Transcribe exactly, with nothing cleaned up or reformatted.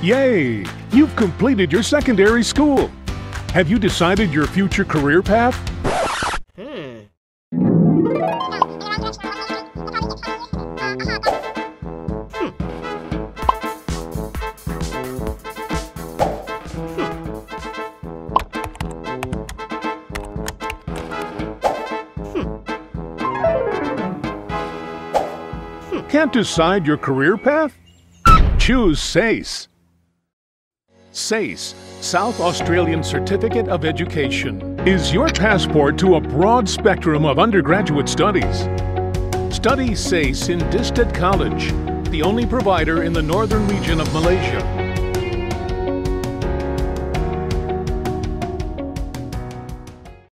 Yay! You've completed your secondary school. Have you decided your future career path? Hmm. Can't decide your career path? Choose SACE. SACE, South Australian Certificate of Education, is your passport to a broad spectrum of undergraduate studies. Study SACE in DISTED College, the only provider in the northern region of Malaysia.